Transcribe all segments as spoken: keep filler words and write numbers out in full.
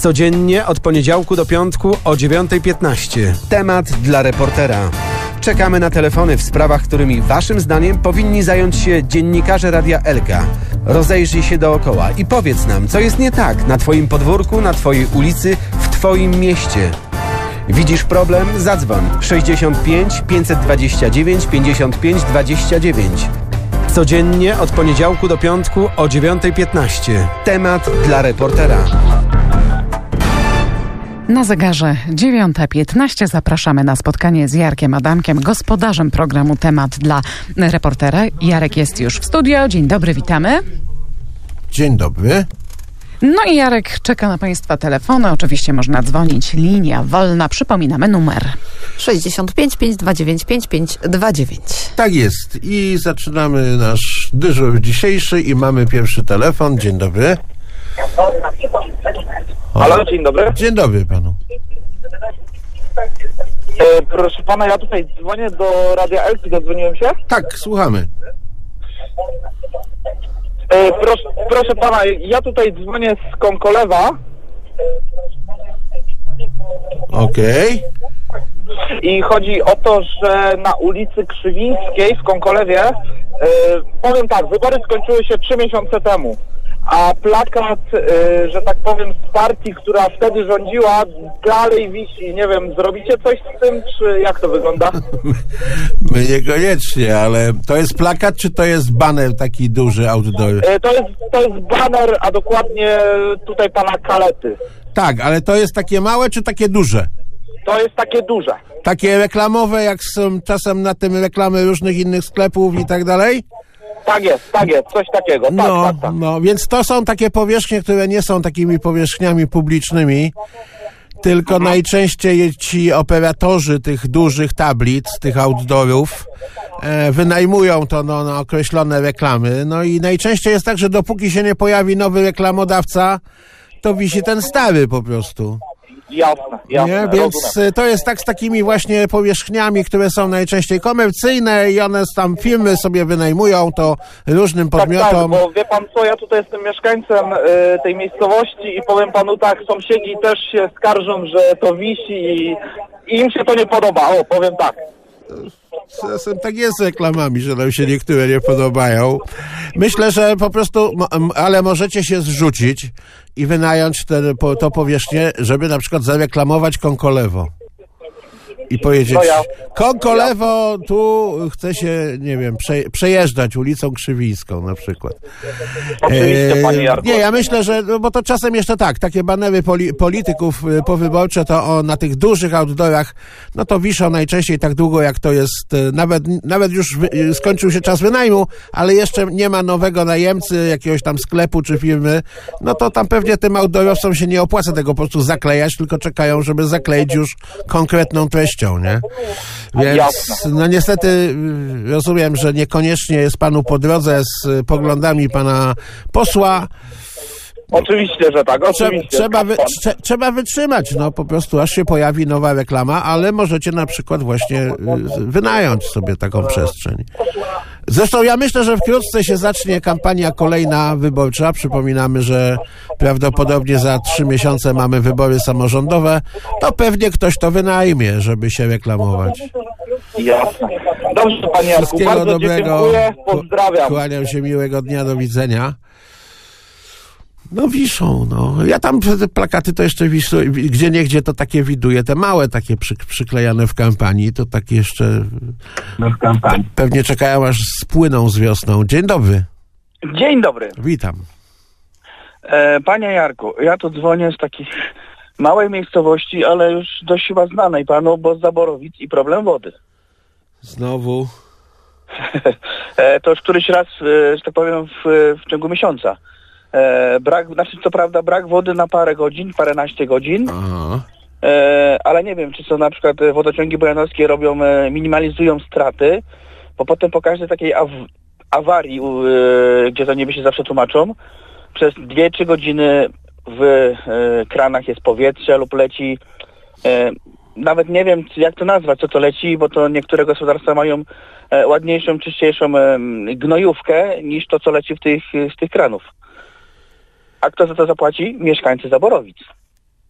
Codziennie od poniedziałku do piątku o dziewiąta piętnaście. Temat dla reportera. Czekamy na telefony w sprawach, którymi waszym zdaniem powinni zająć się dziennikarze Radia Elka. Rozejrzyj się dookoła i powiedz nam, co jest nie tak na twoim podwórku, na twojej ulicy, w twoim mieście. Widzisz problem? Zadzwoń sześćdziesiąt pięć pięćset dwadzieścia dziewięć pięćdziesiąt pięć dwadzieścia dziewięć. Codziennie od poniedziałku do piątku o dziewiąta piętnaście. Temat dla reportera. Na zegarze dziewiąta piętnaście zapraszamy na spotkanie z Jarkiem Adamkiem, gospodarzem programu Temat dla reportera. Jarek jest już w studio. Dzień dobry, witamy. Dzień dobry. No i Jarek czeka na Państwa telefony. Oczywiście można dzwonić. Linia wolna. Przypominamy numer. sześćdziesiąt pięć pięćset dwadzieścia dziewięć pięćdziesiąt pięć dwadzieścia dziewięć. Tak jest. I zaczynamy nasz dyżur dzisiejszy i mamy pierwszy telefon. Dzień dobry. Halo, dzień dobry. Dzień dobry panu. E, proszę pana, ja tutaj dzwonię do Radia Elki, dodzwoniłem się? Tak, słuchamy. E, proszę, proszę pana, ja tutaj dzwonię z Konkolewa. Okej. I chodzi o to, że na ulicy Krzywińskiej w Konkolewie, e, powiem tak, wybory skończyły się trzy miesiące temu. A plakat, y, że tak powiem, z partii, która wtedy rządziła, dalej wisi. Nie wiem, zrobicie coś z tym, czy jak to wygląda? My niekoniecznie, ale to jest plakat, czy to jest baner taki duży, outdoor? Y, to jest, to jest baner, a dokładnie tutaj pana Kalety. Tak, ale to jest takie małe, czy takie duże? To jest takie duże. Takie reklamowe, jak są czasem na tym reklamy różnych innych sklepów i tak dalej? Tak jest, tak jest, coś takiego. Tak, no, tak, tak. no, więc to są takie powierzchnie, które nie są takimi powierzchniami publicznymi, tylko mhm. najczęściej ci operatorzy tych dużych tablic, tych outdoorów, e, wynajmują to no, na określone reklamy. No i najczęściej jest tak, że dopóki się nie pojawi nowy reklamodawca, to wisi ten stary po prostu. Jasne, jasne. Nie? Więc rozumiem. To jest tak z takimi właśnie powierzchniami, które są najczęściej komercyjne i one tam firmy sobie wynajmują to różnym podmiotom. Tak, tak, bo wie pan co, ja tutaj jestem mieszkańcem y, tej miejscowości i powiem panu tak, sąsiedzi też się skarżą, że to wisi i, i im się to nie podoba, o, powiem tak. Czasem tak jest z reklamami, że nam się niektóre nie podobają. Myślę, że po prostu, ale możecie się zrzucić i wynająć te, to powierzchnię, żeby na przykład zareklamować Konkolewo. I powiedzieć, no ja, Konkolewo, tu chce się, nie wiem, prze, przejeżdżać ulicą Krzywińską na przykład. Oczywiście, panie Jarku. Nie, ja myślę, że, no bo to czasem jeszcze tak, takie banery poli, polityków powyborcze, to o, na tych dużych outdoorach, no to wiszą najczęściej tak długo, jak to jest, nawet, nawet już wy, skończył się czas wynajmu, ale jeszcze nie ma nowego najemcy, jakiegoś tam sklepu czy firmy, no to tam pewnie tym outdoorowcom się nie opłaca tego po prostu zaklejać, tylko czekają, żeby zakleić już konkretną treścią. Nie? Więc no niestety rozumiem, że niekoniecznie jest panu po drodze z poglądami pana posła. Oczywiście, że tak, oczywiście. Trzeba, wy, trze, trzeba wytrzymać, no po prostu aż się pojawi nowa reklama, ale możecie na przykład właśnie wynająć sobie taką przestrzeń. Zresztą ja myślę, że wkrótce się zacznie kampania kolejna wyborcza. Przypominamy, że prawdopodobnie za trzy miesiące mamy wybory samorządowe. To pewnie ktoś to wynajmie, żeby się reklamować. Jasne. Dobrze, panie Jarku, wszystkiego bardzo dobrego. Dziękuję, pozdrawiam. Kłaniam się, miłego dnia, do widzenia. No wiszą, no. Ja tam te plakaty to jeszcze wiszą, gdzie niegdzie to takie widuję, te małe takie przy, przyklejane w kampanii, to takie jeszcze no w kampanii. Pewnie czekają aż spłyną z wiosną. Dzień dobry. Dzień dobry. Witam. E, panie Jarku, ja tu dzwonię z takiej małej miejscowości, ale już dość chyba znanej panu, bo z Zaborowic i problem wody. Znowu? e, to już któryś raz, e, że tak powiem, w, w ciągu miesiąca. E, brak, znaczy co prawda brak wody na parę godzin, paręnaście godzin, Aha. E, ale nie wiem, czy co na przykład wodociągi bojanowskie robią, e, minimalizują straty, bo potem po każdej takiej aw- awarii, e, gdzie to niby się zawsze tłumaczą, przez dwie trzy godziny w e, kranach jest powietrze lub leci, e, nawet nie wiem jak to nazwać, co to leci, bo to niektóre gospodarstwa mają e, ładniejszą, czyściejszą e, gnojówkę niż to, co leci w tych, z tych kranów. A kto za to zapłaci? Mieszkańcy Zaborowic.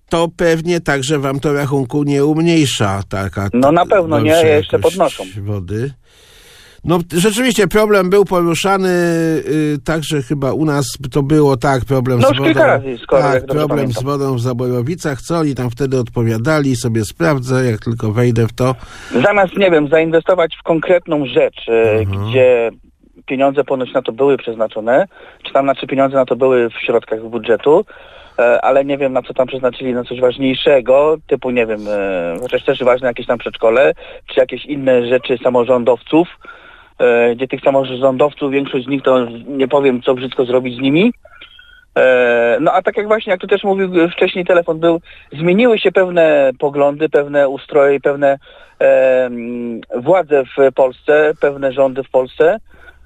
to pewnie także wam to rachunku nie umniejsza. Taka No na pewno nie, jeszcze podnoszą. Wody. No rzeczywiście problem był poruszany, y, także chyba u nas to było tak, problem no, z wodą. kilka razy, skoro, tak, jak problem pamiętam. z wodą w Zaborowicach, co oni tam wtedy odpowiadali, sobie sprawdzę, jak tylko wejdę w to. Zamiast, nie wiem, zainwestować w konkretną rzecz, mhm. gdzie pieniądze ponoć na to były przeznaczone, czy tam znaczy pieniądze na to były w środkach budżetu, ale nie wiem, na co tam przeznaczyli, na coś ważniejszego, typu, nie wiem, chociaż też ważne jakieś tam przedszkole, czy jakieś inne rzeczy samorządowców, gdzie tych samorządowców, większość z nich to nie powiem, co brzydko zrobić z nimi. No a tak jak właśnie, jak tu też mówił wcześniej telefon był, zmieniły się pewne poglądy, pewne ustroje, pewne e, władze w Polsce, pewne rządy w Polsce.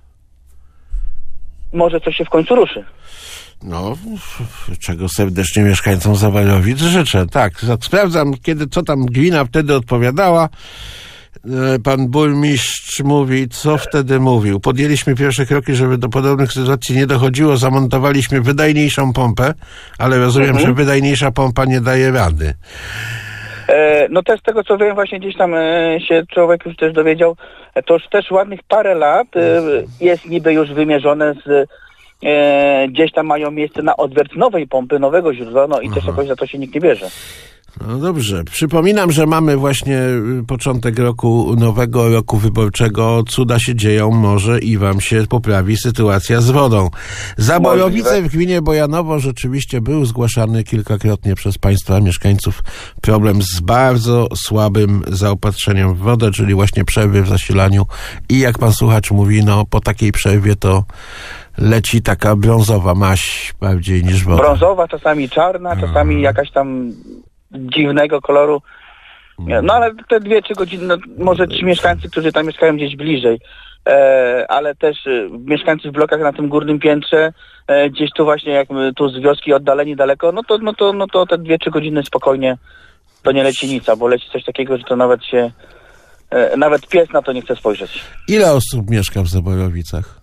Może coś się w końcu ruszy. No, czego serdecznie mieszkańcom Zawarowic życzę. Tak, sprawdzam, kiedy, co tam gmina wtedy odpowiadała. Pan burmistrz mówi, co wtedy mówił. Podjęliśmy pierwsze kroki, żeby do podobnych sytuacji nie dochodziło. Zamontowaliśmy wydajniejszą pompę, ale rozumiem, mhm. że wydajniejsza pompa nie daje rady. E, no też z tego, co wiem, właśnie gdzieś tam e, się człowiek już też dowiedział, e, to już też ładnych parę lat e, jest niby już wymierzone z e, gdzieś tam mają miejsce na odwiert nowej pompy, nowego źródła, no i Aha. też jakoś za to się nikt nie bierze. No dobrze. Przypominam, że mamy właśnie początek roku, nowego roku wyborczego. Cuda się dzieją, może i wam się poprawi sytuacja z wodą. Zaborowice w gminie Bojanowo rzeczywiście był zgłaszany kilkakrotnie przez państwa mieszkańców problem z bardzo słabym zaopatrzeniem w wodę, czyli właśnie przerwy w zasilaniu. I jak pan słuchacz mówi, no po takiej przerwie to leci taka brązowa maź bardziej niż woda. Brązowa, czasami czarna, czasami hmm. jakaś tam dziwnego koloru. No ale te dwie, trzy godziny, no, może ci mieszkańcy, którzy tam mieszkają gdzieś bliżej, e, ale też e, mieszkańcy w blokach na tym górnym piętrze, e, gdzieś tu właśnie, jak my, tu z wioski oddaleni daleko, no to, no to, no to te dwie, trzy godziny spokojnie to nie leci nic, bo leci coś takiego, że to nawet się, e, nawet pies na to nie chce spojrzeć. Ile osób mieszka w Zaborowicach?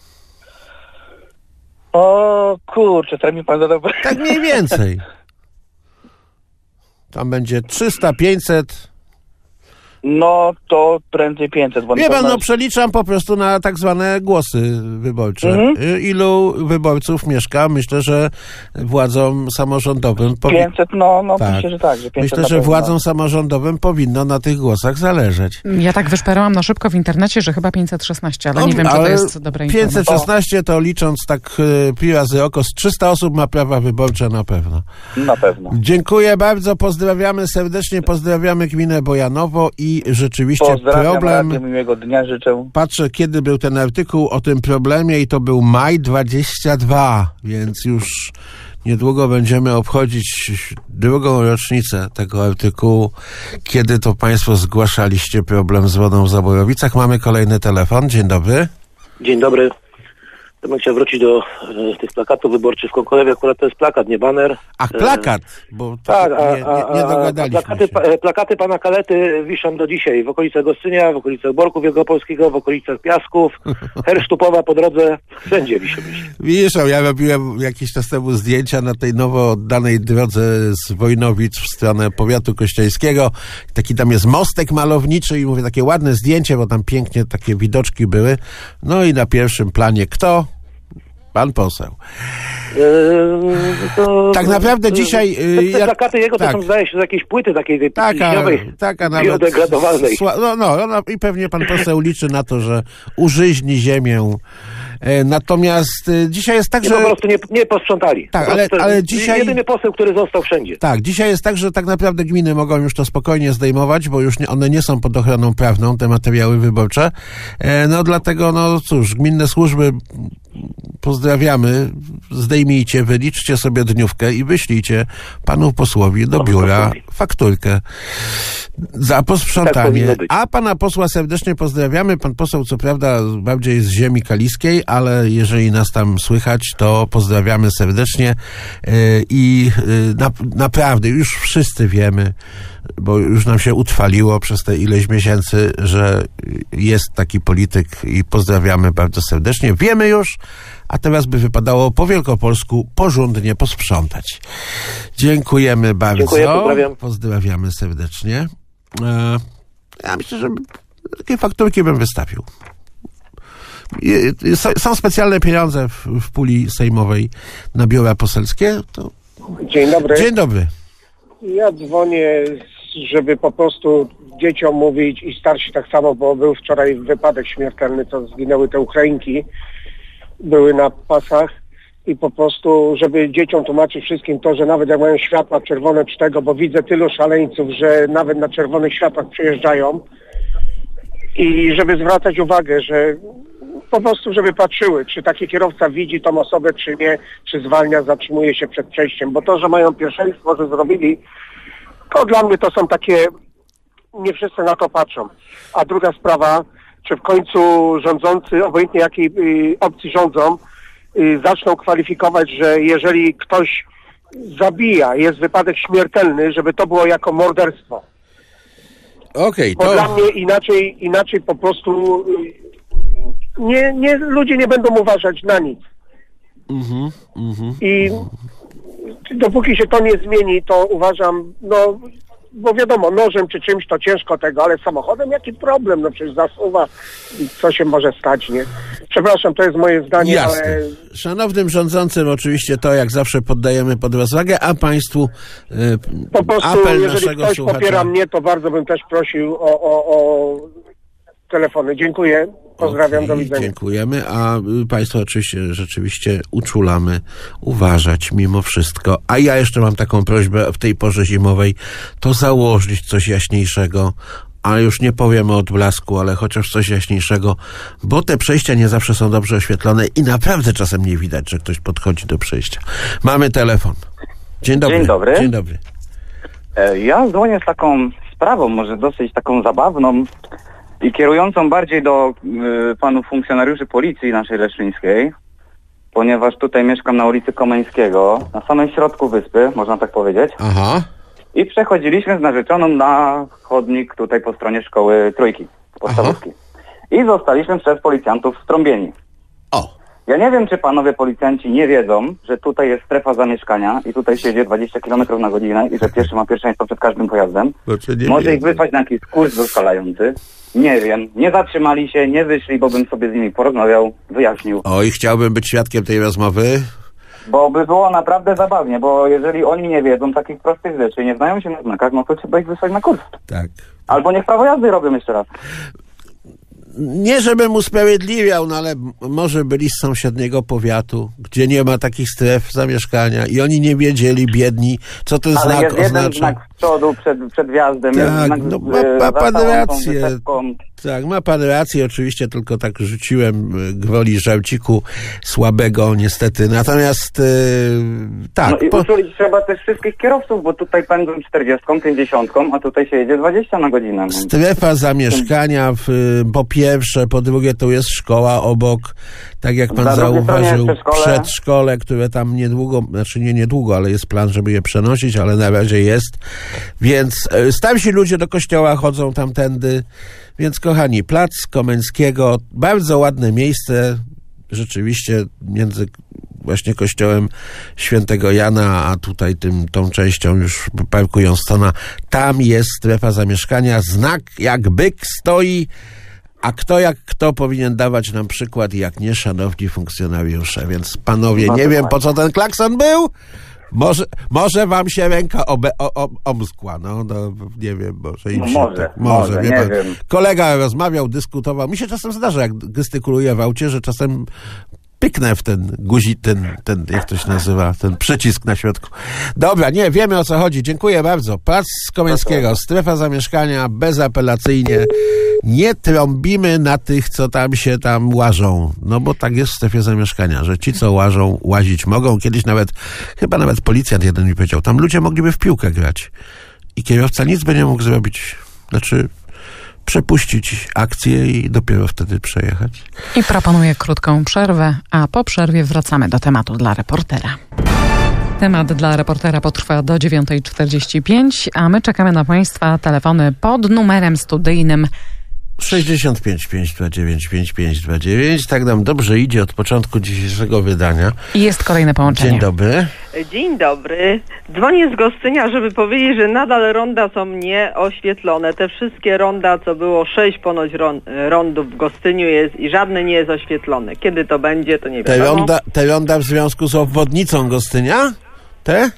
O kurczę, teraz mi pan zadał... Tak mniej więcej. Tam będzie trzysta, pięćset. No to prędzej pięćset. Bo Wie pan, no przeliczam po prostu na tak zwane głosy wyborcze. Mhm. Ilu wyborców mieszka? Myślę, że władzom samorządowym... Powi- pięćset, no, no tak. myślę, że tak. Że myślę, że władzom samorządowym powinno na tych głosach zależeć. Ja tak wyszperałam na szybko w internecie, że chyba pięćset szesnaście, ale no, nie wiem, czy to jest dobra informacja. pięćset szesnaście to licząc tak pi razy oko, z trzysta osób ma prawa wyborcze na pewno. Na pewno. Dziękuję bardzo, pozdrawiamy serdecznie, pozdrawiamy gminę Bojanowo i rzeczywiście Pozdrawiam, problem... Radio, miłego dnia życzę. Patrzę, kiedy był ten artykuł o tym problemie i to był maj dwudziesty drugi, więc już niedługo będziemy obchodzić drugą rocznicę tego artykułu, kiedy to państwo zgłaszaliście problem z wodą w Zaborowicach. Mamy kolejny telefon. Dzień dobry. Dzień dobry. Ja bym chciał wrócić do e, tych plakatów wyborczych w Konkolewie. Akurat to jest plakat, nie baner. Ach, plakat, bo tak, nie, a, nie, nie dogadaliśmy plakaty, się. Plakaty pana Kalety wiszą do dzisiaj w okolicach Gostynia, w okolicach Borku Wielkopolskiego, w okolicach Piasków, Hersztupowa po drodze, wszędzie wiszą. Widzisz, ja robiłem jakiś czas temu zdjęcia na tej nowo oddanej drodze z Wojnowic w stronę powiatu kościeńskiego. Taki tam jest mostek malowniczy i mówię, takie ładne zdjęcie, bo tam pięknie takie widoczki były. No i na pierwszym planie kto? Pan poseł. Eee, to, tak naprawdę to, dzisiaj... Te, te ja, plakaty jego tak. to są, zdaje się, z jakiejś płyty takiej taka, taka nawet biodegradowalnej. No, no, no i pewnie pan poseł liczy na to, że użyźni ziemię. E, natomiast e, dzisiaj jest tak, I że... po prostu nie, nie posprzątali. Tak, ale, ale dzisiaj... Jedyny poseł, który został wszędzie. Tak, dzisiaj jest tak, że tak naprawdę gminy mogą już to spokojnie zdejmować, bo już nie, one nie są pod ochroną prawną, te materiały wyborcze. E, no dlatego, no cóż, gminne służby, pozdrawiamy, zdejmijcie, wyliczcie sobie dniówkę i wyślijcie panu posłowi do biura fakturkę za posprzątanie. Tak, a pana posła serdecznie pozdrawiamy. Pan poseł co prawda bardziej z ziemi kaliskiej, ale jeżeli nas tam słychać, to pozdrawiamy serdecznie yy, i yy, na, naprawdę już wszyscy wiemy, bo już nam się utrwaliło przez te ileś miesięcy, że jest taki polityk i pozdrawiamy bardzo serdecznie. Wiemy już, a teraz by wypadało po wielkopolsku porządnie posprzątać. Dziękujemy bardzo. Dziękuję, pozdrawiam. Pozdrawiamy serdecznie. E, ja myślę, że takie fakturki bym wystawił. Są specjalne pieniądze w, w puli sejmowej na biura poselskie. To... Dzień dobry. Dzień dobry. Ja dzwonię, żeby po prostu dzieciom mówić i starsi tak samo, bo był wczoraj wypadek śmiertelny, co zginęły te Ukrainki, były na pasach i po prostu, żeby dzieciom tłumaczyć wszystkim to, że nawet jak mają światła czerwone czy tego, bo widzę tylu szaleńców, że nawet na czerwonych światłach przejeżdżają i żeby zwracać uwagę, że po prostu, żeby patrzyły, czy taki kierowca widzi tą osobę, czy nie, czy zwalnia, zatrzymuje się przed przejściem, bo to, że mają pierwszeństwo, że zrobili, to dla mnie to są takie, nie wszyscy na to patrzą. A druga sprawa, czy w końcu rządzący, obojętnie jakiej y, opcji rządzą, y, zaczną kwalifikować, że jeżeli ktoś zabija, jest wypadek śmiertelny, żeby to było jako morderstwo. Okej, Bo to... dla mnie inaczej, inaczej po prostu... Y, Nie, nie, ludzie nie będą uważać na nic. Mhm, mhm. I dopóki się to nie zmieni, to uważam, no, bo wiadomo, nożem czy czymś to ciężko tego, ale samochodem jaki problem, no przecież zasuwa i co się może stać, nie? Przepraszam, to jest moje zdanie, Jasne. ale... Szanownym rządzącym oczywiście to jak zawsze poddajemy pod rozwagę, a państwu y, Po prostu, apel jeżeli naszego ktoś słuchacza... popiera mnie, to bardzo bym też prosił o, o, o telefony. Dziękuję. Pozdrawiam, Okay, do widzenia. Dziękujemy, a państwo oczywiście rzeczywiście uczulamy uważać mimo wszystko. A ja jeszcze mam taką prośbę w tej porze zimowej, to założyć coś jaśniejszego, ale już nie powiem o odblasku, ale chociaż coś jaśniejszego, bo te przejścia nie zawsze są dobrze oświetlone i naprawdę czasem nie widać, że ktoś podchodzi do przejścia. Mamy telefon. Dzień dobry. Dzień dobry. Dzień dobry. Ja dzwonię z taką sprawą, może dosyć taką zabawną i kierującą bardziej do y, panów funkcjonariuszy policji naszej leszczyńskiej, ponieważ tutaj mieszkam na ulicy Komeńskiego, na samym środku wyspy, można tak powiedzieć. Aha. I przechodziliśmy z narzeczoną na chodnik tutaj po stronie szkoły Trójki podstawówki. I zostaliśmy przez policjantów strąbieni. O. Ja nie wiem, czy panowie policjanci nie wiedzą, że tutaj jest strefa zamieszkania i tutaj się jedzie dwadzieścia kilometrów na godzinę i że pieszy ma pierwszeństwo przed każdym pojazdem. Może ich wysłać na jakiś kurs doszkalający. Nie wiem. Nie zatrzymali się, nie wyszli, bo bym sobie z nimi porozmawiał, wyjaśnił. Oj, chciałbym być świadkiem tej rozmowy. Bo by było naprawdę zabawnie, bo jeżeli oni nie wiedzą takich prostych rzeczy, nie znają się na znakach, no to trzeba ich wysłać na kurs. Tak. Albo niech prawo jazdy robią jeszcze raz. Nie żebym usprawiedliwiał, no ale może byli z sąsiedniego powiatu, gdzie nie ma takich stref zamieszkania i oni nie wiedzieli, biedni, co ten ale znak jest jeden oznacza. znak z przodu przed, przed wjazdem. Tak, jest znak no z, ma, ma za pan całą tą rację. wysepką. Tak, ma pan rację, oczywiście tylko tak rzuciłem gwoli żarciku słabego niestety, natomiast yy, tak. No i po... uczulić trzeba też wszystkich kierowców, bo tutaj pędzą czterdziestką, pięćdziesiątką, a tutaj się jedzie dwadzieścia na godzinę. Strefa zamieszkania, w, po pierwsze, po drugie to jest szkoła obok, tak jak pan Na drugiej stronie zauważył, przedszkole. przedszkole, które tam niedługo, znaczy nie niedługo, ale jest plan, żeby je przenosić, ale na razie jest, więc e, starsi ludzie do kościoła chodzą tamtędy, więc kochani, plac Komeńskiego, bardzo ładne miejsce, rzeczywiście między właśnie kościołem Świętego Jana, a tutaj tym, tą częścią już Parku Johnstona, tam jest strefa zamieszkania, znak jak byk stoi, a kto jak kto powinien dawać nam przykład, jak nie szanowni funkcjonariusze, więc panowie, nie wiem po co ten klakson był, może, może wam się ręka obe, o, o, omskła, no, no nie wiem, może im No się może, tak, może, może, wie nie pan. wiem. Kolega rozmawiał, dyskutował, mi się czasem zdarza, jak gestykuluję w aucie, że czasem pyknę w ten guzik, ten, ten, jak to się nazywa, ten przycisk na środku. Dobra, nie, wiemy o co chodzi. Dziękuję bardzo. Plac Komeńskiego, strefa zamieszkania, bezapelacyjnie. Nie trąbimy na tych, co tam się tam łażą. No bo tak jest w strefie zamieszkania, że ci, co łażą, łazić mogą. Kiedyś nawet, chyba nawet policjant jeden mi powiedział, tam ludzie mogliby w piłkę grać. I kierowca nic by nie mógł zrobić. Znaczy... przepuścić akcję i dopiero wtedy przejechać. I proponuję krótką przerwę, a po przerwie wracamy do tematu dla reportera. Temat dla reportera potrwa do dziewiątej czterdzieści pięć, a my czekamy na Państwa telefony pod numerem studyjnym sześćdziesiąt pięć pięćset dwadzieścia dziewięć pięćdziesiąt pięć dwadzieścia dziewięć. Tak nam dobrze idzie od początku dzisiejszego wydania. I jest kolejne połączenie. Dzień dobry. Dzień dobry. Dzwonię z Gostynia, żeby powiedzieć, że nadal ronda są nieoświetlone. Te wszystkie ronda, co było sześć ponoć ron, rondów w Gostyniu jest i żadne nie jest oświetlone. Kiedy to będzie, to nie Te wiadomo. ronda, te ronda w związku z obwodnicą Gostynia? Te?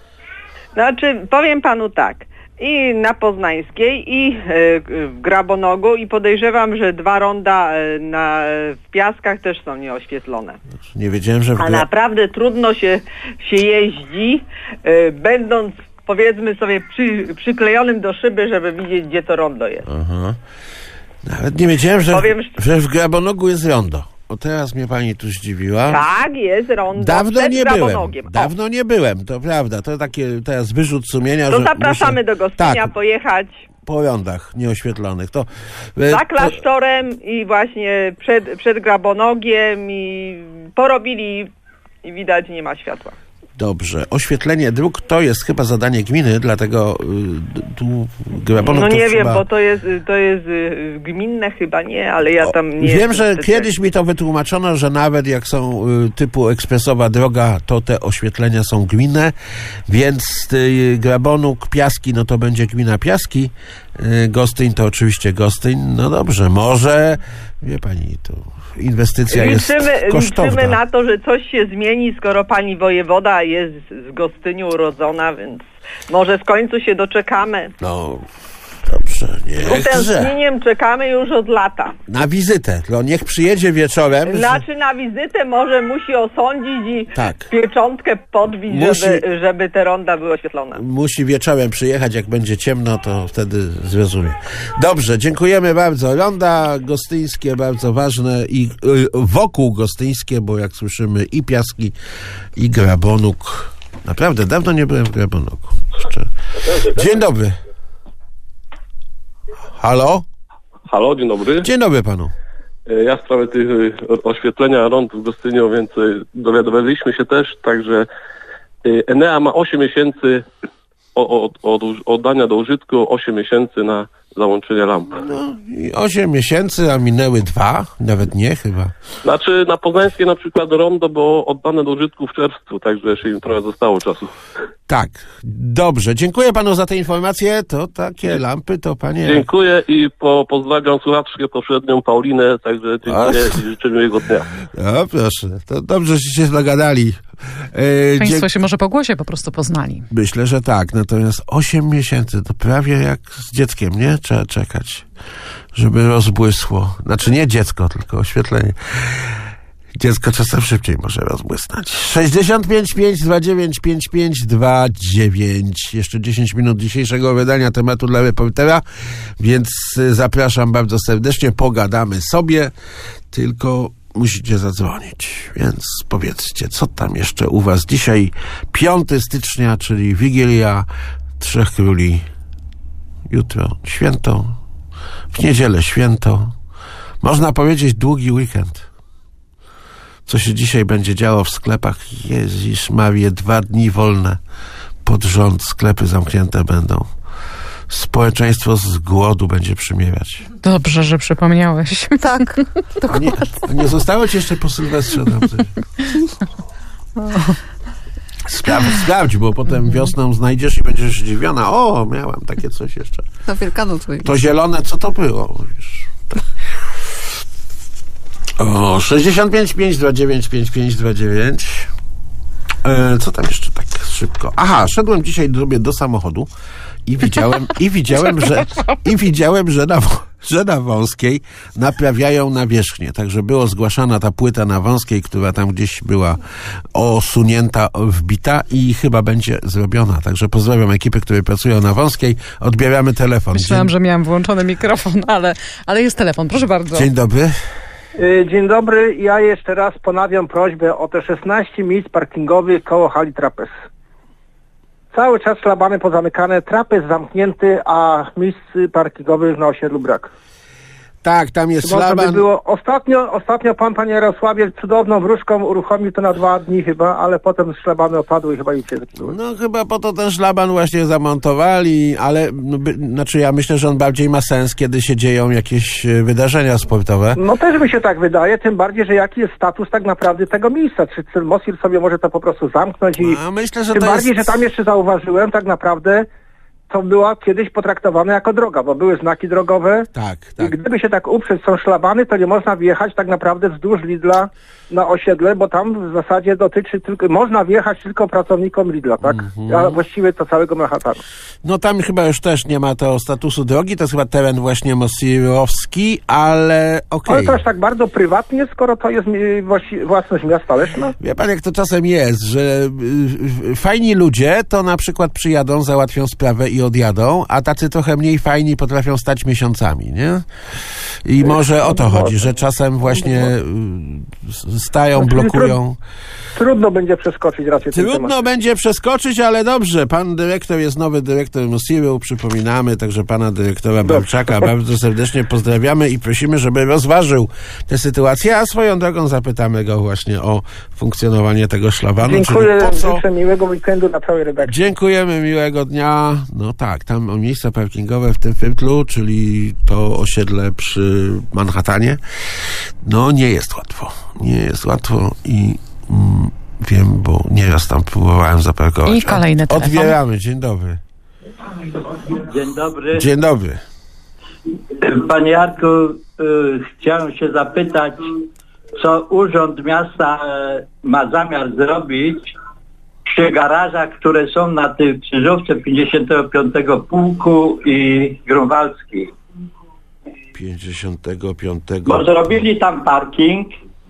Znaczy, powiem panu tak. I na Poznańskiej, i w Grabonogu, i podejrzewam, że dwa ronda na, w Piaskach też są nieoświetlone. Nie wiedziałem, że w A gra... naprawdę trudno się, się jeździ, y, będąc, powiedzmy sobie, przy, przyklejonym do szyby, żeby widzieć, gdzie to rondo jest. Aha. Nawet nie wiedziałem, że, Powiem, w, że w Grabonogu jest rondo. O, teraz mnie pani tu zdziwiła. Tak, jest rondo. Dawno przed nie byłem. Grabonogiem. Dawno nie byłem, to prawda. To takie teraz wyrzut sumienia, To że zapraszamy muszę... do Gostynia tak, pojechać. po rondach nieoświetlonych. To, Za klasztorem to... i właśnie przed, przed Grabonogiem i porobili i widać, nie ma światła. Dobrze. Oświetlenie dróg to jest chyba zadanie gminy, dlatego y, tu Grabonok No to nie wiem, chyba... bo to jest, to jest y, gminne chyba nie, ale ja tam nie... Wiem, że jestem kiedyś mi to wytłumaczono, że nawet jak są y, typu ekspresowa droga, to te oświetlenia są gminne, więc y, Grabonok, Piaski, no to będzie gmina Piaski, y, Gostyń to oczywiście Gostyń. No dobrze, może, wie pani, to inwestycja liczymy, jest kosztowna. Liczymy na to, że coś się zmieni, skoro pani wojewoda jest z Gostyniu urodzona, więc może w końcu się doczekamy. No, dobrze, niechże. Utęsknieniem czekamy już od lata. Na wizytę, to niech przyjedzie wieczorem. Znaczy na wizytę może musi osądzić i tak. pieczątkę podbić, musi, żeby, żeby te ronda były oświetlone. Musi wieczorem przyjechać, jak będzie ciemno, to wtedy zrozumie. Dobrze, dziękujemy bardzo. Ronda gostyńskie bardzo ważne i y, wokół gostyńskie, bo jak słyszymy i Piaski, i Grabonok. Naprawdę, dawno nie byłem w Grabonogu. Dzień dobry. Halo? Halo, dzień dobry. Dzień dobry panu. Ja w sprawie tych oświetlenia rond w Gostyniu, więc dowiadywaliśmy się też, także Enea ma osiem miesięcy od, od oddania do użytku, osiem miesięcy na załączenie lamp. No i osiem miesięcy, a minęły dwa, nawet nie chyba. Znaczy na Poznańskiej na przykład rondo było oddane do użytku w czerwcu, także jeszcze im trochę zostało czasu. Tak, dobrze. Dziękuję panu za te informacje. To takie lampy, to panie... Dziękuję i po, pozdrawiam słuchaczkę poprzednią Paulinę, także dziękuję i życzę miłego dnia. No proszę, to dobrze, że się dogadali. E, Państwo dzie... się może po głosie po prostu poznali. Myślę, że tak. Natomiast osiem miesięcy to prawie jak z dzieckiem, nie? Trzeba czekać, żeby rozbłysło. Znaczy nie dziecko, tylko oświetlenie. Dziecko czasem szybciej może rozbłysnąć. sześćdziesiąt pięć pięćset dwadzieścia dziewięć pięćdziesiąt pięć dwadzieścia dziewięć. Jeszcze dziesięć minut dzisiejszego wydania tematu dla reportera, więc zapraszam bardzo serdecznie. Pogadamy sobie, tylko musicie zadzwonić. Więc powiedzcie, co tam jeszcze u was dzisiaj? piątego stycznia, czyli Wigilia Trzech Króli. Jutro święto. W niedzielę święto. Można powiedzieć długi weekend. Co się dzisiaj będzie działo w sklepach? Jezus Marie, dwa dni wolne pod rząd, sklepy zamknięte będą. Społeczeństwo z głodu będzie przymierać. Dobrze, że przypomniałeś. Tak, a nie, a nie zostało ci jeszcze po Sylwestrze tam coś? Sprawdź, sprawdź, bo potem wiosną znajdziesz i będziesz zdziwiona. O, miałam takie coś jeszcze. Na Wielkanoc. To zielone, co to było? Mówisz, tak. O, sześćdziesiąt pięć pięćset dwadzieścia dziewięć pięćdziesiąt pięć dwadzieścia dziewięć. E, co tam jeszcze tak szybko? Aha, szedłem dzisiaj sobie do samochodu i widziałem, i widziałem, że i widziałem, że na, że na Wąskiej naprawiają nawierzchnię. Także była zgłaszana ta płyta na Wąskiej, która tam gdzieś była osunięta, wbita i chyba będzie zrobiona. Także pozdrawiam ekipy, które pracują na Wąskiej. Odbieramy telefon. Myślałam, Dzień... że miałam włączony mikrofon, ale, ale jest telefon. Proszę bardzo. Dzień dobry. Dzień dobry. Ja jeszcze raz ponawiam prośbę o te szesnaście miejsc parkingowych koło hali Trapez. Cały czas szlabany pozamykane, Trapez zamknięty, a miejsc parkingowych na osiedlu brak. Tak, tam jest Można szlaban. by było, ostatnio, ostatnio pan, panie Jarosławie, cudowną wróżką uruchomił to na dwa dni chyba, ale potem szlabany opadły i chyba nic się zaczęło. No chyba po to ten szlaban właśnie zamontowali, ale no, by, znaczy ja myślę, że on bardziej ma sens, kiedy się dzieją jakieś e, wydarzenia sportowe. No też mi się tak wydaje, tym bardziej, że jaki jest status tak naprawdę tego miejsca. Czy, czy Mosir sobie może to po prostu zamknąć i A myślę, że tym to bardziej, jest... że tam jeszcze zauważyłem tak naprawdę to była kiedyś potraktowane jako droga, bo były znaki drogowe. Tak, I tak. gdyby się tak uprzeć, są szlabany, to nie można wjechać tak naprawdę wzdłuż Lidla na osiedle, bo tam w zasadzie dotyczy tylko, można wjechać tylko pracownikom Lidla, tak? Mhm. A właściwie to całego Manhattanu. No tam chyba już też nie ma to statusu drogi, to jest chyba teren właśnie mosirowski, ale okej. Ale to aż tak bardzo prywatnie, skoro to jest mi- właści- własność miasta Leszna? Wie pan, jak to czasem jest, że y, y, fajni ludzie to na przykład przyjadą, załatwią sprawę i odjadą, a tacy trochę mniej fajni potrafią stać miesiącami, nie? I może o to chodzi, że czasem właśnie y, stają, blokują. Trudno będzie przeskoczyć raczej ten Trudno temat. będzie przeskoczyć, ale dobrze. Pan dyrektor jest nowy dyrektor Mosiru, przypominamy, także pana dyrektora Barczaka bardzo serdecznie pozdrawiamy i prosimy, żeby rozważył tę sytuację, a swoją drogą zapytamy go właśnie o funkcjonowanie tego szlabanu. Dziękuję, czyli po co... życzę miłego weekendu na całej redakcji. Dziękujemy, miłego dnia. No tak, tam o miejsca parkingowe w tym Fyrtlu, czyli to osiedle przy Manhattanie, no nie jest łatwo. Nie jest łatwo i mm, wiem, bo nieraz tam próbowałem zaparkować. I kolejny telefon. Odbieramy, dzień dobry. Dzień dobry. Dzień dobry. Panie Jarku, y, chciałem się zapytać, co Urząd Miasta y, ma zamiar zrobić przy garażach, które są na tej krzyżówce pięćdziesiątego piątego Pułku i Grunwaldzkiej. pięćdziesiątego piątego Bo zrobili tam parking,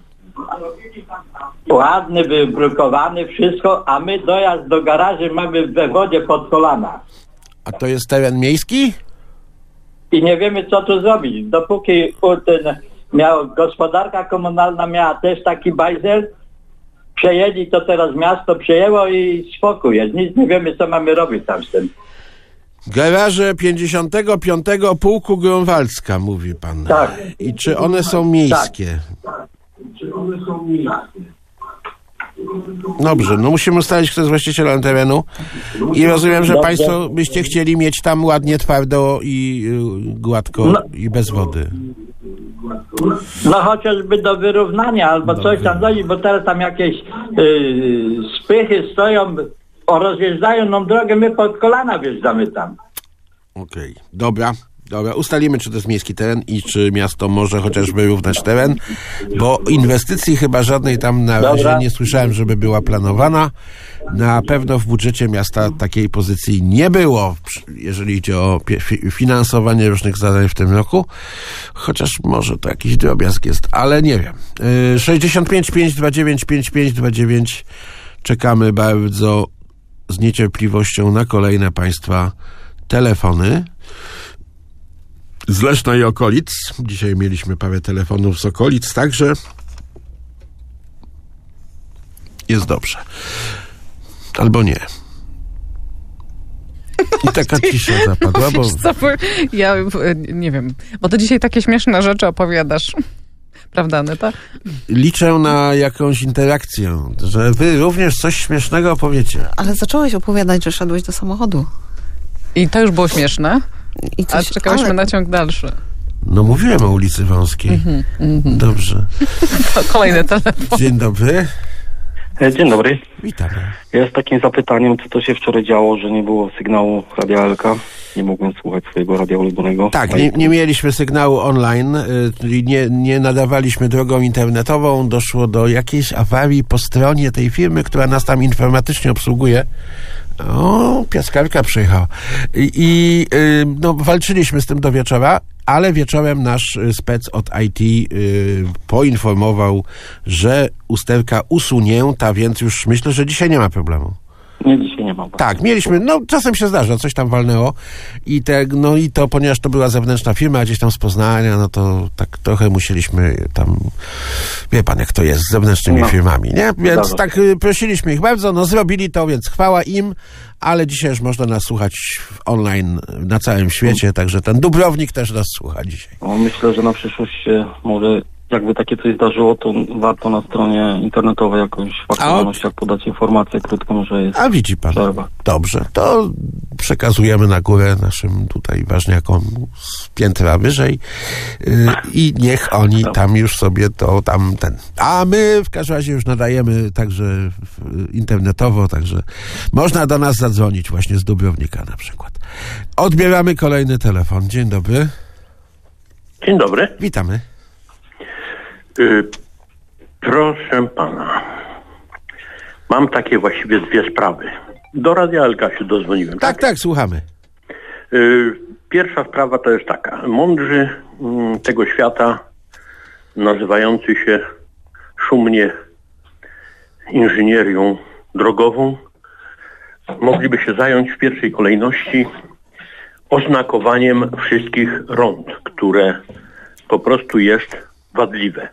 ładny, wybrukowany, wszystko, a my dojazd do garaży mamy we wodzie pod kolana. A to jest teren miejski? I nie wiemy, co tu zrobić. Dopóki u, ten, miał, gospodarka komunalna miała też taki bajzel, przejęli to teraz miasto, przejęło i spokój jest. Nic nie wiemy, co mamy robić tam z tym. Garaże pięćdziesiątego piątego Pułku Grunwaldzka, mówi pan. Tak. I czy one są miejskie? Czy one są miejskie? Dobrze, no musimy ustalić, kto jest właścicielem terenu i rozumiem, że Dobrze. państwo byście chcieli mieć tam ładnie, twardo i y, gładko No. i bez wody. No chociażby do wyrównania albo coś tam dojść, bo teraz tam jakieś yy, spychy stoją, o, rozjeżdżają nam drogę, my pod kolana wjeżdżamy tam. Okej, dobra. Dobra, ustalimy, czy to jest miejski teren i czy miasto może chociaż wyrównać teren, bo inwestycji chyba żadnej tam na razie Dobra. nie słyszałem, żeby była planowana. Na pewno w budżecie miasta takiej pozycji nie było, jeżeli idzie o pie- fi- finansowanie różnych zadań w tym roku, chociaż może to jakiś drobiazg jest, ale nie wiem. Yy, sześćdziesiąt pięć pięćset dwadzieścia dziewięć pięćdziesiąt pięć dwadzieścia dziewięć czekamy bardzo z niecierpliwością na kolejne państwa telefony z Leszna i okolic. Dzisiaj mieliśmy parę telefonów z okolic, także jest dobrze. Albo nie. I taka cisza zapadła, bo... Wiesz co, bo ja nie wiem, bo to dzisiaj takie śmieszne rzeczy opowiadasz. Prawda, Aneta? Liczę na jakąś interakcję, że wy również coś śmiesznego opowiecie. Ale zacząłeś opowiadać, że szedłeś do samochodu. I to już było śmieszne, I coś, a czekałyśmy ale... na ciąg dalszy. No mówiłem o ulicy Wąskiej. Mhm, mhm. Dobrze. To kolejny telefon. Dzień dobry. Dzień dobry. Witamy. Ja z takim zapytaniem, co to się wczoraj działo, że nie było sygnału Radia L K. Nie mogłem słuchać swojego radia ulubionego. Tak, nie, nie mieliśmy sygnału online, y, czyli nie, nie nadawaliśmy drogą internetową. Doszło do jakiejś awarii po stronie tej firmy, która nas tam informatycznie obsługuje. O, piaskarka przyjechała. I, i y, no, walczyliśmy z tym do wieczora, ale wieczorem nasz y, spec od I T y, poinformował, że usterka usunięta, więc już myślę, że dzisiaj nie ma problemu. Nie, dzisiaj nie ma. Tak, mieliśmy, no czasem się zdarza, coś tam walnęło i te, no i to, ponieważ to była zewnętrzna firma gdzieś tam z Poznania, no to tak trochę musieliśmy tam, wie pan jak to jest z zewnętrznymi no. firmami, nie? Więc Zdarza. tak y, prosiliśmy ich bardzo, no zrobili to, więc chwała im, ale dzisiaj już można nas słuchać online na całym świecie, także ten Dubrownik też nas słucha dzisiaj. No, myślę, że na przyszłość się może, jakby takie coś zdarzyło, to warto na stronie internetowej jakąś w aktualnościach podać informację krótką, że jest A widzi pan. przerwa. Dobrze, to przekazujemy na górę naszym tutaj ważniakom z piętra wyżej yy, i niech oni tam już sobie to tam ten. A my w każdym razie już nadajemy także w, internetowo, także można do nas zadzwonić właśnie z Dubrownika na przykład. Odbieramy kolejny telefon. Dzień dobry. Dzień dobry. Witamy. Y, proszę pana, mam takie właściwie dwie sprawy. Do Radia Elka się dozwoniłem. Tak, tak, tak słuchamy. Y, pierwsza sprawa to jest taka. Mądrzy y, tego świata, nazywający się szumnie inżynierią drogową, mogliby się zająć w pierwszej kolejności oznakowaniem wszystkich rond, które po prostu jest wadliwe.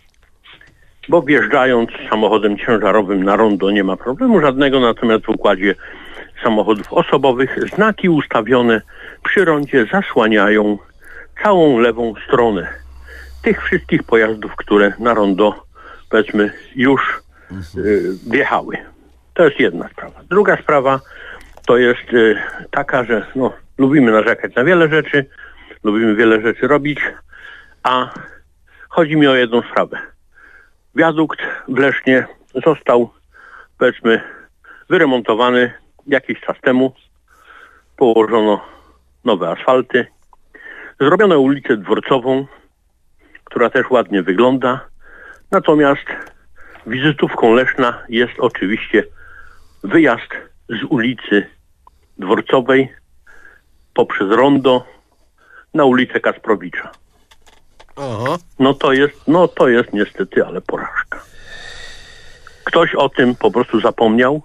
Bo wjeżdżając samochodem ciężarowym na rondo nie ma problemu żadnego, natomiast w układzie samochodów osobowych znaki ustawione przy rondzie zasłaniają całą lewą stronę tych wszystkich pojazdów, które na rondo, powiedzmy, już y, wjechały. To jest jedna sprawa. Druga sprawa to jest y, taka, że no, lubimy narzekać na wiele rzeczy, lubimy wiele rzeczy robić, a chodzi mi o jedną sprawę. Wiadukt w Lesznie został, powiedzmy, wyremontowany jakiś czas temu. Położono nowe asfalty. Zrobiono ulicę Dworcową, która też ładnie wygląda. Natomiast wizytówką Leszna jest oczywiście wyjazd z ulicy Dworcowej poprzez rondo na ulicę Kasprowicza. Aha. No to jest, no to jest niestety, ale porażka. Ktoś o tym po prostu zapomniał.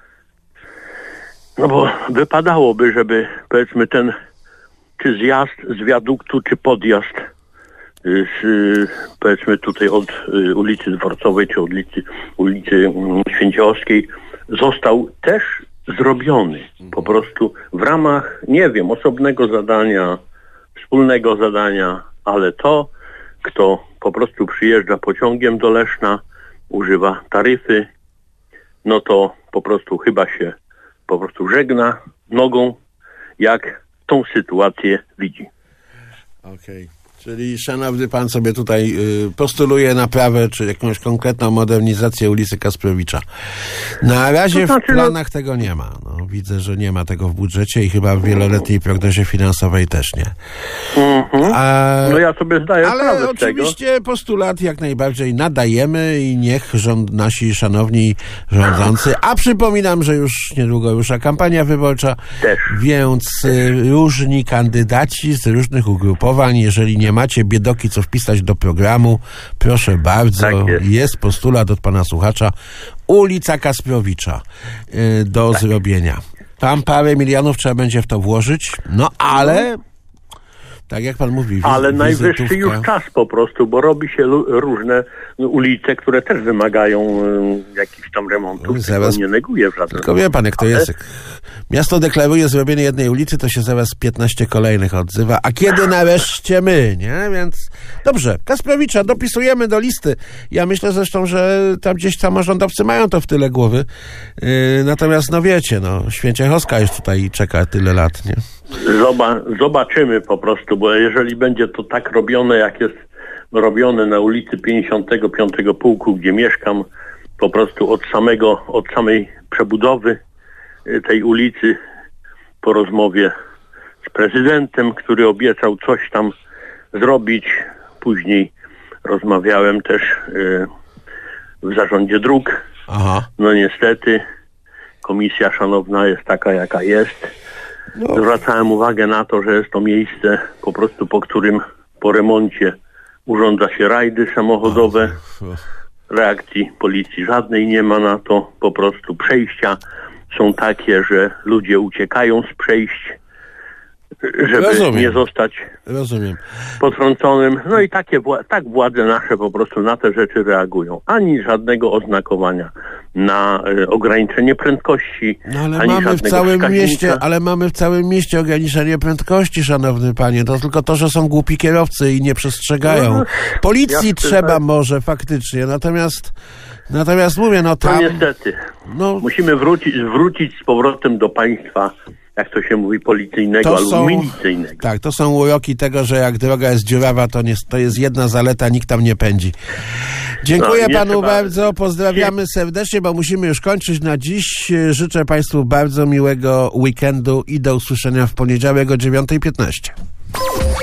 No bo wypadałoby, żeby powiedzmy ten, czy zjazd z wiaduktu, czy podjazd z, powiedzmy tutaj od ulicy Dworcowej, czy od ulicy, ulicy Święciołowskiej został też zrobiony. Po prostu w ramach, nie wiem, osobnego zadania, wspólnego zadania, ale to, kto po prostu przyjeżdża pociągiem do Leszna, używa taryfy, no to po prostu chyba się po prostu żegna nogą, jak tą sytuację widzi. Okej. Okay. Czyli szanowny pan sobie tutaj y, postuluje naprawę, czy jakąś konkretną modernizację ulicy Kasprowicza. Na razie to znaczy, w planach no... tego nie ma. No, widzę, że nie ma tego w budżecie i chyba w wieloletniej prognozie finansowej też nie. Mm-hmm. A, no ja sobie zdaję ale sprawę z oczywiście tego. Postulat jak najbardziej nadajemy i niech rząd, nasi szanowni rządzący, a przypominam, że już niedługo rusza kampania wyborcza, też. Więc y, różni kandydaci z różnych ugrupowań, jeżeli nie macie biedoki, co wpisać do programu, proszę bardzo, tak jest. jest postulat od pana słuchacza, ulica Kasprowicza y, do tak. zrobienia. Tam parę milionów trzeba będzie w to włożyć, no ale tak jak pan mówi, wiz- ale najwyższy wizytówka. już czas po prostu, bo robi się lu- różne ulice, które też wymagają y, jakichś tam remontów. Zaraz, nie neguję w żaden tylko wie pan, jak to ale... jest. Miasto deklaruje zrobienie jednej ulicy, to się zaraz piętnaście kolejnych odzywa. A kiedy nareszcie my, nie? Więc dobrze, Kasprowicza dopisujemy do listy. Ja myślę zresztą, że tam gdzieś samorządowcy mają to w tyle głowy. Yy, natomiast, no wiecie, no, Święciechowska już tutaj czeka tyle lat, nie? Zoba- zobaczymy po prostu, bo jeżeli będzie to tak robione, jak jest robione na ulicy pięćdziesiątego piątego Pułku, gdzie mieszkam, po prostu od samego, od samej przebudowy tej ulicy, po rozmowie z prezydentem, który obiecał coś tam zrobić. Później rozmawiałem też y, w zarządzie dróg. Aha. No niestety komisja szanowna jest taka, jaka jest. No. Zwracałem uwagę na to, że jest to miejsce po prostu, po którym po remoncie urządza się rajdy samochodowe. Reakcji policji żadnej nie ma na to. Po prostu przejścia są takie, że ludzie uciekają z przejść, żeby Rozumiem. nie zostać Rozumiem. potrąconym. No i takie, wła- tak władze nasze po prostu na te rzeczy reagują. Ani żadnego oznakowania na y, ograniczenie prędkości, No ale ani mamy w żadnego całym wskaźnika. mieście, ale mamy w całym mieście ograniczenie prędkości, szanowny panie. To tylko to, że są głupi kierowcy i nie przestrzegają. No, Policji ja trzeba przyznam- może faktycznie, natomiast natomiast mówię, no tam... No niestety. No, Musimy wrócić, wrócić z powrotem do państwa, jak to się mówi, policyjnego To albo są- milicyjnego. tak, to są uroki tego, że jak droga jest dziurawa, to, nie, to jest jedna zaleta, nikt tam nie pędzi. Dziękuję No, nie panu trzeba- bardzo, pozdrawiamy serdecznie, bo musimy już kończyć na dziś. Życzę państwu bardzo miłego weekendu i do usłyszenia w poniedziałek o dziewiąta piętnaście.